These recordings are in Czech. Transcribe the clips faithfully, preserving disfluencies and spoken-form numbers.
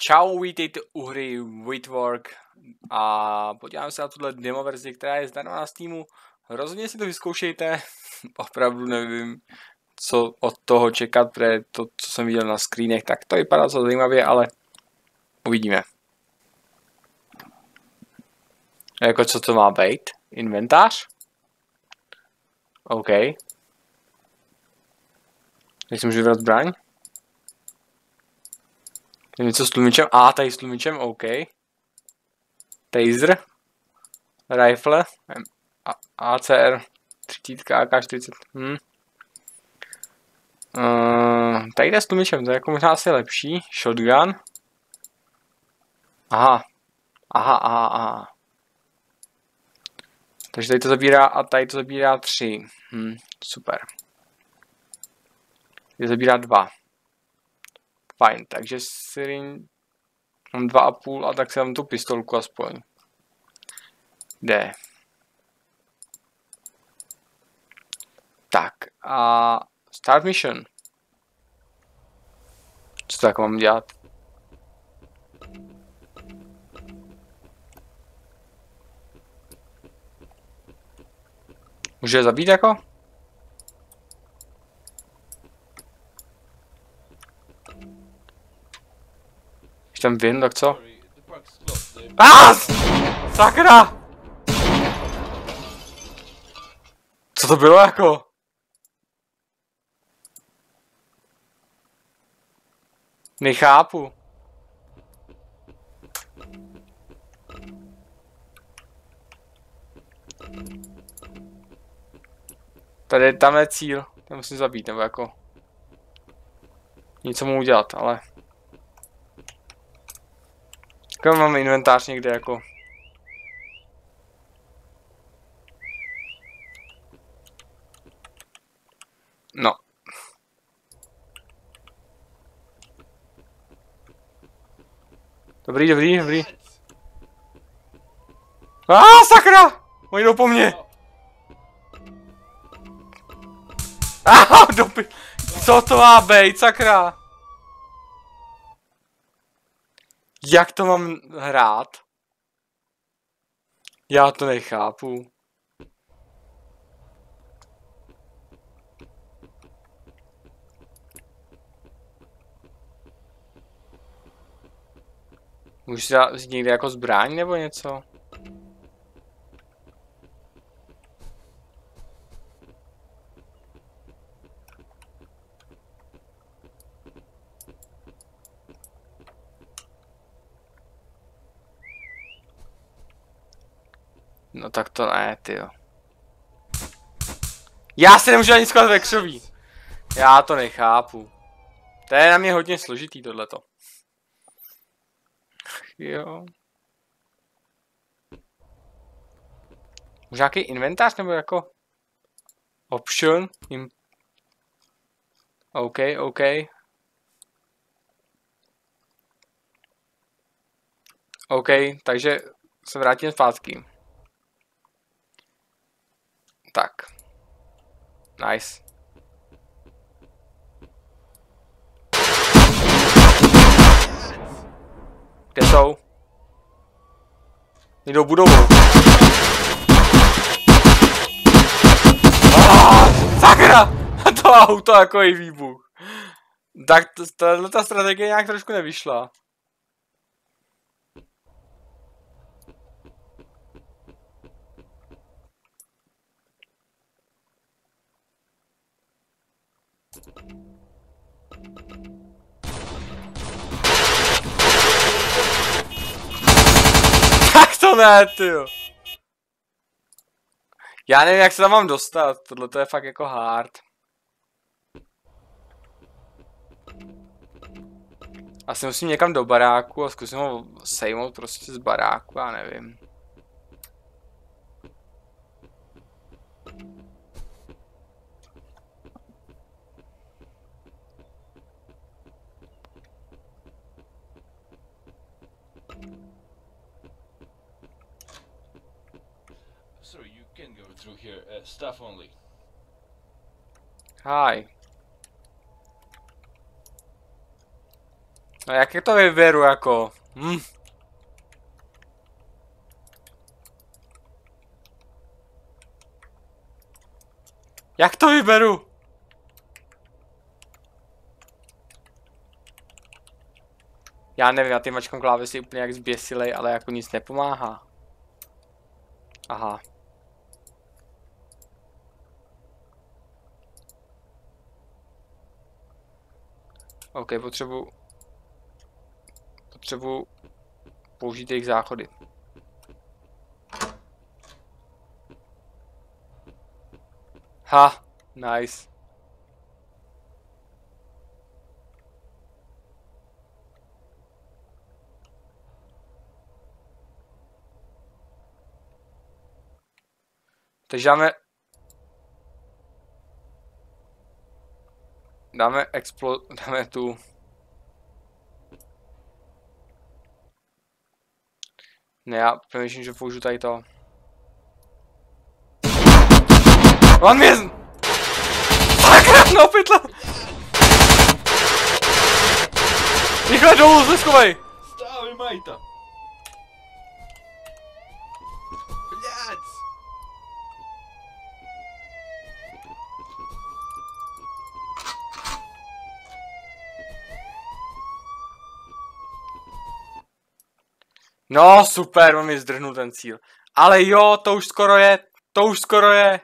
Čau, vítejte u hry Witwork a podívám se na tuhle demo verzi, která je zdarma na Steamu. Rozhodně si to vyzkoušejte, opravdu nevím, co od toho čekat, protože to, co jsem viděl na screenech, tak to vypadá co zajímavě, ale uvidíme. Jako co to má být? Inventář? OK. Teď si můžu vybrat zbraň? Je něco s tlumičem? A, tady s tlumičem, OK. Taser. Rifle. A C R třicet, A K čtyřicet. Hm. Uh, tady jde s tlumičem, to je jako možná asi lepší. Shotgun. Aha. Aha, aha, aha. Takže tady to zabírá a tady to zabírá tři. Hm, super. Tady zabírá dva. Fajn, takže si mám dva a půl a tak si dám tu pistolku aspoň. Jde. Tak a start mission. Co tak mám dělat? Může je zabít jako? Když tam vím, tak co? Ah! Sakra! Co to bylo jako? Nechápu. Tady, tam je cíl. Tam musím zabít, nebo jako... Něco mu udělat, ale... Kam mám inventář někde jako... No. Dobrý, dobrý, dobrý. A ah, sakra! Oni jdou po mně. Ah, dopi... Co to má být, sakra? Jak to mám hrát? Já to nechápu. Můžu si dát někde jako zbraň nebo něco? No tak to ne, tyjo. Já se nemůžu ani skládat ve křoví. Já to nechápu. To je na mě hodně složitý tohleto. Jo. Může nějaký inventář nebo jako option? Im... OK, OK. OK, takže se vrátím zpátky. Tak. Nice. Kde jsou? Jdou budovou. Ah, sakra! To auto jako i výbuch. Tak tato strategie nějak trošku nevyšla. Tak to ne, tyjo. Já nevím, jak se tam mám dostat. Tohle to je fakt jako hard. Asi musím někam do baráku a zkusím ho sejmout prostě z baráku, já nevím. Sorry, you can go through here. Uh, staff only. Hi. No jak je to vyberu jako? Hm. Jak to vyberu? Já nevím, já ty mačkám klávesy úplně jak zběsilej, ale jako nic nepomáhá. Aha. OK, potřebuji... Potřebuji použít jejich záchody. Ha, nice. Takže dáme... Dáme explo... Dáme tu... Ne, já přemýšlím, že použiju tady to. On mě... Sakra, no pytle! Rychle dolů, zeskovej! Stavi majta! Блядь! No super, on mi zdrhnul ten cíl. Ale jo, to už skoro je, to už skoro je.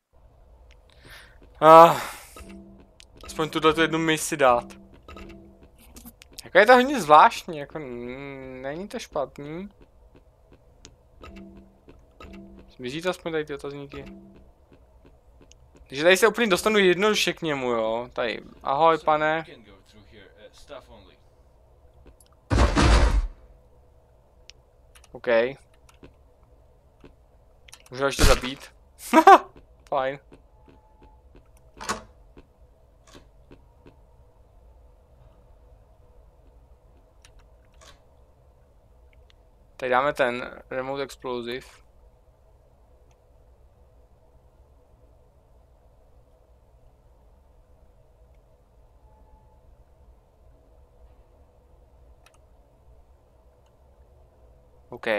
Ah, aspoň tuto jednu misi dát. Jako je to hodně zvláštní, jako mm, není to špatný. Zmizí to aspoň tady ty otazníky. Takže tady se úplně dostanu jednoduše k němu, jo. Tady, ahoj pane. OK. Můžu ho ještě zabít? Fajn. Tady dáme ten Remote Explosive. OK.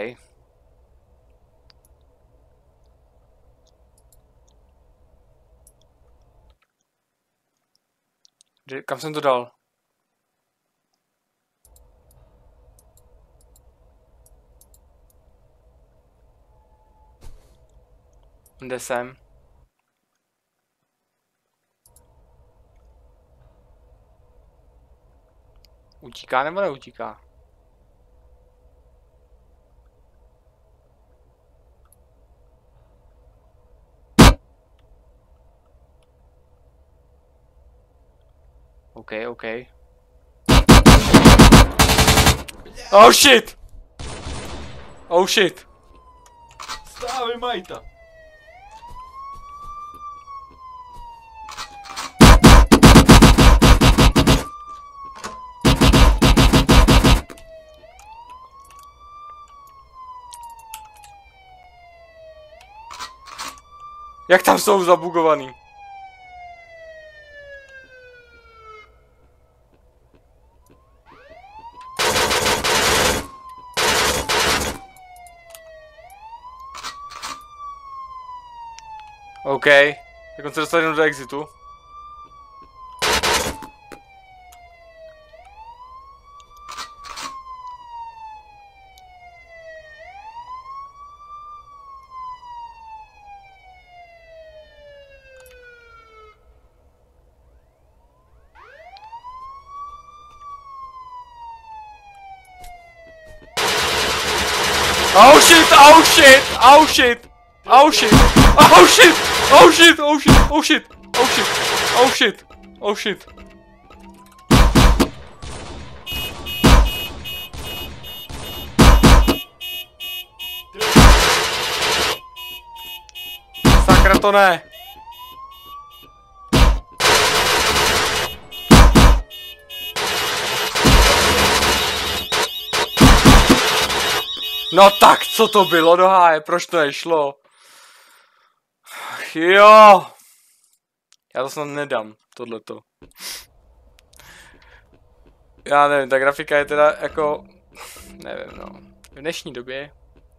Kam jsem to dal? Kde jsem? Utíká nebo neutíká? OK, OK. Oh shit! Oh shit! Stavi majta! Jak tam jsou zabugovaný? OK, tak on se dostal jenom do exitu. Oh shit, oh shit, oh shit, oh shit, oh shit, oh shit, oh shit, oh shit, oh shit, oh shit, oh shit. Sakra, to ne. No tak, co to bylo do háje, proč to nešlo? Jo. Já to snad nedám, tohleto. Já nevím, ta grafika je teda jako, nevím no, v dnešní době.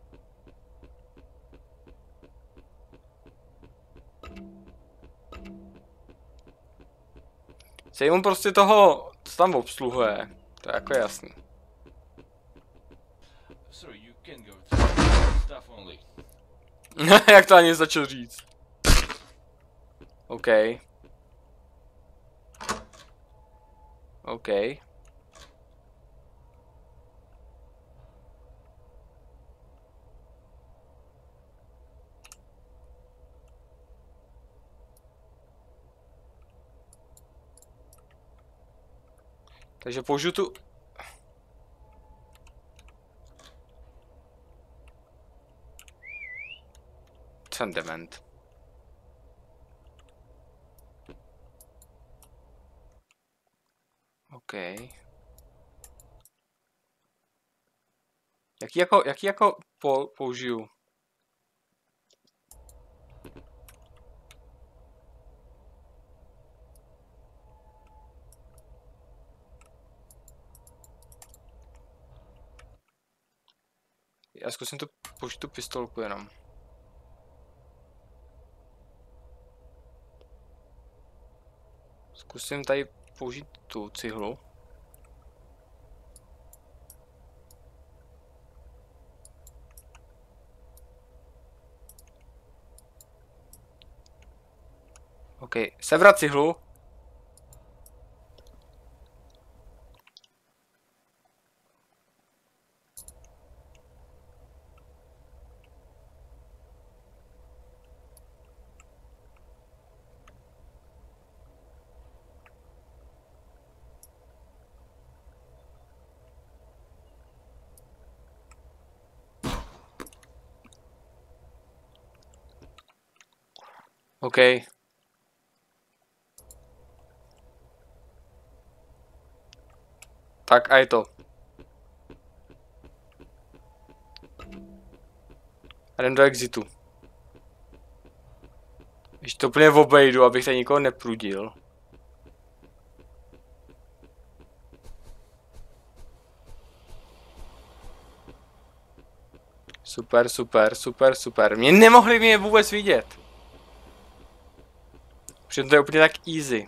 Sejmou prostě toho, co tam obsluhuje, to je jako jasný. Sorry, you can go through staff only. Jak to ani začal říct. OK. OK. Takže použiju tu... Jsem dement. OK. Jaký jako, jaký jako po, použiju? Já zkusím tu, použít tu pistolku jenom. Zkusím tady použít tu cihlu. OK, sebrat cihlu. OK. Tak a je to. A jdem do exitu. Ještě to úplně obejdu, abych tady nikoho neprudil. Super, super, super, super. Mě nemohli mě vůbec vidět. Protože to je úplně tak easy.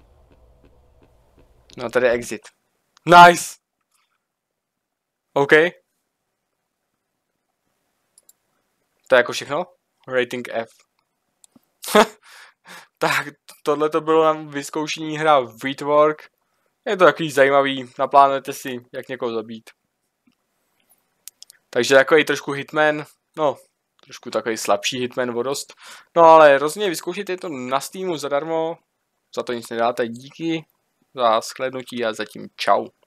No tady je exit. Nice! OK. To je jako všechno? Rating F. Tak, tohle to bylo na vyzkoušení hra Wheatwork. Je to takový zajímavý, naplánujete si, jak někoho zabít. Takže takový trošku hitman, no, trošku takový slabší hitman vodost. No ale rozhodně vyzkoušejte to na Steamu zadarmo, za to nic nedáte, díky za shlédnutí a zatím čau.